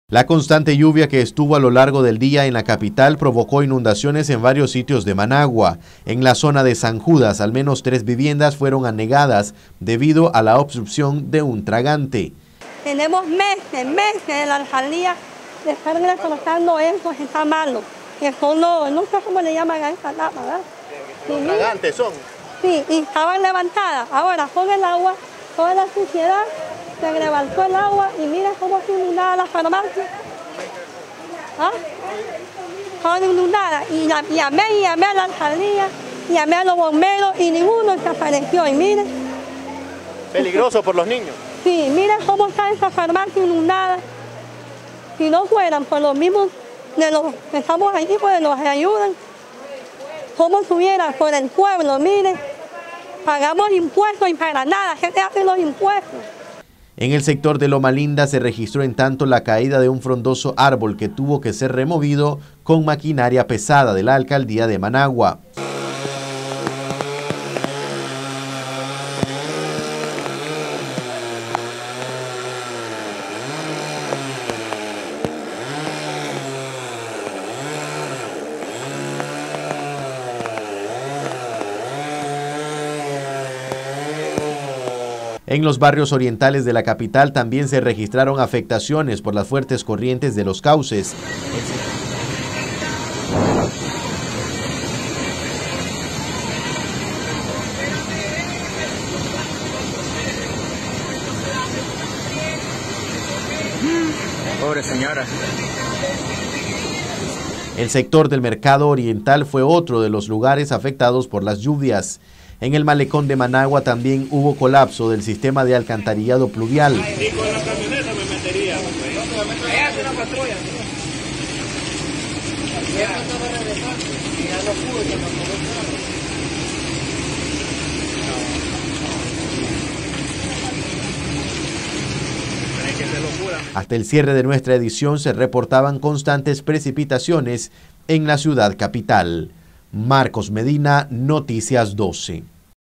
La constante lluvia que estuvo a lo largo del día en la capital provocó inundaciones en varios sitios de Managua. En la zona de San Judas, al menos 3 viviendas fueron anegadas debido a la obstrucción de un tragante. Tenemos meses en la alcaldía de estar recolocando eso, está malo. Eso no sé cómo le llaman a esa tapa, ¿verdad? ¿Los tragantes son? Sí, y estaban levantadas. Ahora con el agua, toda la suciedad, se levantó el agua y mira cómo se inundaba la farmacia. ¿Ah? Toda inundada. Y llamé a la alcaldía, llamé a los bomberos y ninguno se apareció. Y mire. ¿Peligroso por los niños? Sí, mira cómo está esa farmacia inundada. Si no fueran por los mismos de los que estamos aquí, pues nos ayudan. ¿Cómo estuviera por el pueblo? Mire, pagamos impuestos y para nada, ¿qué te hacen los impuestos? En el sector de Loma Linda se registró en tanto la caída de un frondoso árbol que tuvo que ser removido con maquinaria pesada de la alcaldía de Managua. En los barrios orientales de la capital también se registraron afectaciones por las fuertes corrientes de los cauces. Pobre señora. El sector del mercado oriental fue otro de los lugares afectados por las lluvias. En el malecón de Managua también hubo colapso del sistema de alcantarillado pluvial. Y con la camioneta me metería. Hasta el cierre de nuestra edición se reportaban constantes precipitaciones en la ciudad capital. Marcos Medina, Noticias 12.